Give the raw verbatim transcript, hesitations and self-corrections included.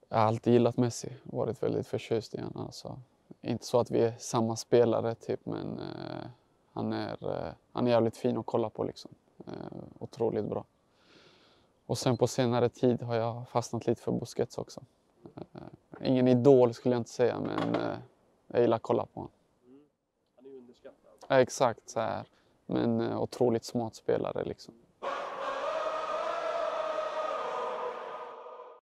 Jag har alltid gillat Messi, varit väldigt förtjust i honom. Alltså, inte så att vi är samma spelare typ, men eh, han, är, eh, han är jävligt fin att kolla på liksom. Eh, otroligt bra. Och sen på senare tid har jag fastnat lite för Busquets också. Eh, ingen idol skulle jag inte säga, men eh, jag gillar att kolla på honom. Mm. Han är ju underskattad. Ja, exakt så här. Men eh, otroligt smart spelare liksom.